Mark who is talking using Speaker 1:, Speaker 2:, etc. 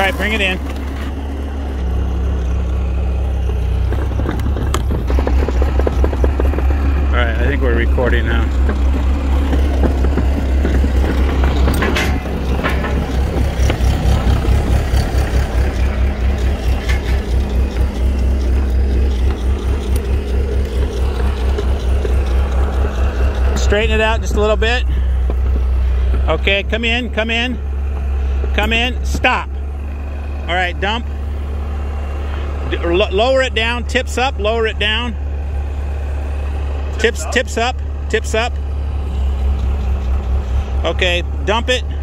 Speaker 1: right, bring it in. All right, I think we're recording now. Straighten it out just a little bit. Okay, come in, come in. Come in, stop. All right, dump. Lower it down, tips up, lower it down. Tips up, tips up. Okay, dump it.